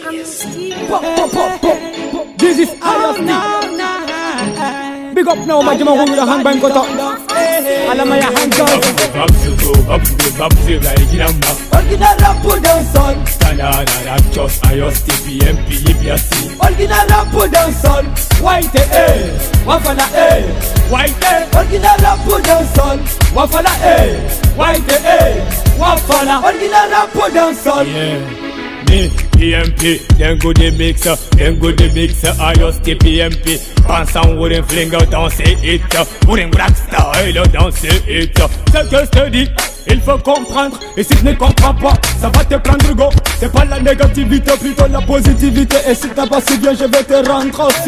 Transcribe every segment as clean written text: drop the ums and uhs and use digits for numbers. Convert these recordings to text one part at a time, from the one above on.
This is IST. Big up now, my Jama, with a handbang cut up. Alamaya handgun. Original rap dancehall. Tanana, just IST, PMP, IBC. Original rap dancehall. White Wafala White. Original rap dancehall. Wafala White Wafala. Original rap dancehall. Yeah. Me, PMP, then go the mixer, IST, PMP. Pense en wouldn't fling out, danser it, wouldn't black style, danser it. C'est que je te dis, il faut comprendre, et si tu ne comprends pas, ça va te prendre go. C'est pas la négativité, plutôt la positivité, et si t'as pas si bien, je vais te rendre aussi.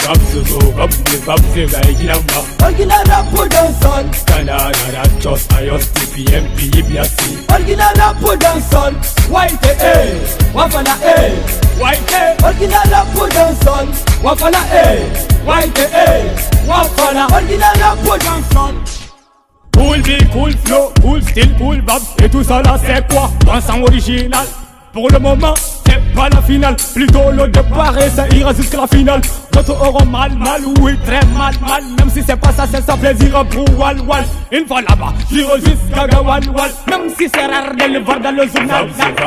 Original rap dancehall. Tanana, just IST, PMP, IBC. Original rap dancehall. White Wafala White. Original rap dancehall. Wafala White Wafala. Original rap dancehall. Cool beat, cool flow, cool style, cool vibe. Et tout ça là c'est quoi? Dansant original. Pour le moment, c'est pas la finale. Plutôt le départ et ça ira jusqu'à la finale. D'autres auront mal, oui, très mal. Même si c'est pas ça, c'est ça plaisir pour Wal. Une fois là-bas, j'irai jusqu'à Gawal. Même si c'est rare de le voir dans le journal.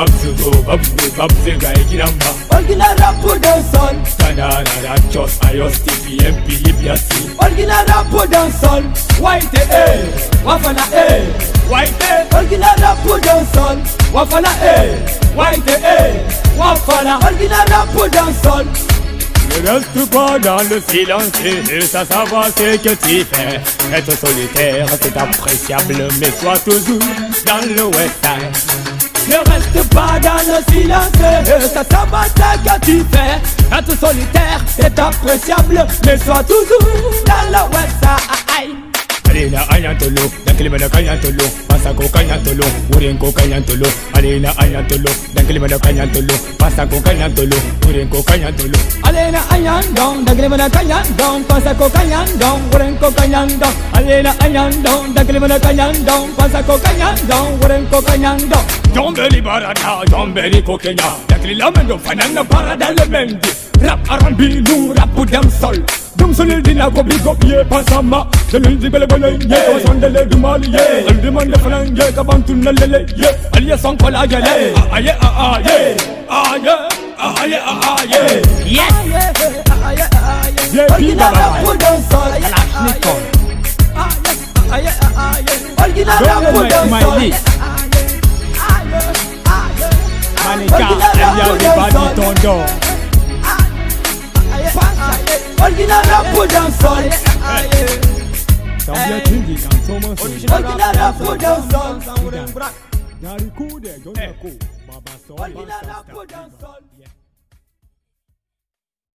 Original rap dancehall. Tanana, just IST, PMP, IBC. Original rap dancehall. White Wafala White. Original rap dancehall. Wafala White Wafala. Original rap dancehall. Ne reste pas dans le silence, ça va ce que tu fais. Être solitaire c'est appréciable, mais sois toujours dans le West Side. Ne reste pas dans le silence, ça va ce que tu fais. Être solitaire c'est appréciable, mais sois toujours dans le West Side. Alina ayantolo, dankilima kanyantolo, pasako kanyantolo, urenko kanyantolo. Alina ayantolo, dankilima kanyantolo, pasako kanyantolo, urenko kanyantolo. Alina ayandong, dankilima kanyandong, pasako kanyandong, urenko kanyandong. Alina ayandong, dankilima kanyandong, pasako kanyandong, urenko kanyandong. Jombeli barada, jombeli kokenya, dankilila mendo fanana barada le mendi. Rap R&B, nous rap dancehall. Dum sonil dina ko big up ye pasama. Delin di bele bele ye o sondele du mali ye. Al demande flan ye ka bantu na lele ye. Aliya son ko la gele. Aye Yes. Original rap dancehall. Original rap dancehall. Manika, everybody tondo. Original rap dancehall. Original rap dancehall. Original rap dancehall.